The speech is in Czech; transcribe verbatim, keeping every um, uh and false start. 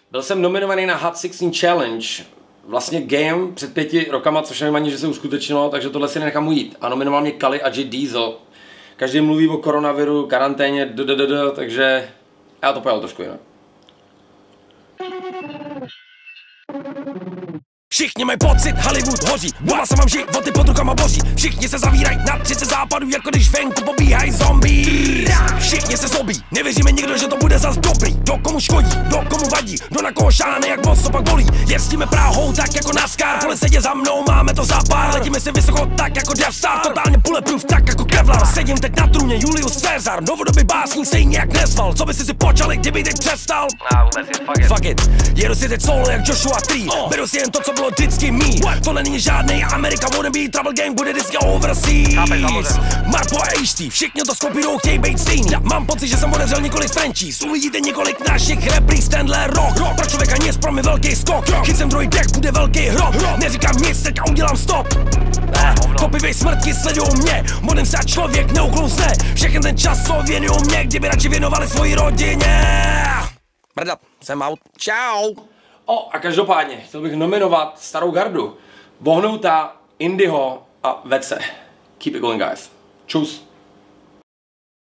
Byl jsem nominovaný na Hot šestnáct Challenge, vlastně game před pěti rokama, což nevím ani, že se uskutečnilo, takže tohle si nenechám ujít. A nominoval mě Kali a J Diesel. Každý mluví o koronaviru, karanténě, ddd, takže já to pojal trošku jinak. Všichni mají pocit, Hollywood hoří, doma se mám životy pod rukama boží. Všichni se zavírají na třicet západů, jako když venku pobíhají zombies. Všichni se zlobí, nevěříme nikdo, že to bude zas dobrý. Kdo komu škodí, kdo komu vadí, kdo na koho šáhne, jak moc to pak bolí. Jezdíme Prahou tak jako NASCAR, pole sedě za mnou, máme to za pár. Letíme si vysoko tak jako Death Star, totálně bulletproof tak jako Kevlar. Sedím teď na trůně Julius Caesar, novodobý básník se jí nějak nezval. Co by si si počali, kdyby teď přestal? Nah, vůbec je, fuck it. Fuck it. Jedu si teď solo jak Joshua tři, beru si jen to, co bylo vždycky mý. Tohle není žádnej Amerika wannabe, Trouble Gang bude vždycky overseas. Marpo a H T, všichni to skopírou, chtějí být stejný. Mám pocit, že jsem odevřel několik franchise, uvidíte několik našich repríz, tenhle rok. Pro člověka nic, pro mě velký skok. Chycem druhý dech, bude velký hrob. Neříkám nic, teďka udělám stop. Kopivej smrtky sledujou mě, modem se a člověk neuklouzne. Všechny ten čas, co věnujou mě, kdyby radši věnovali svoji rodině. Brda, jsem out, čau. O, a každopádně, chtěl bych nominovat starou gardu. Vohnouta, Indyho a Vece. Keep it going, guys. Čus.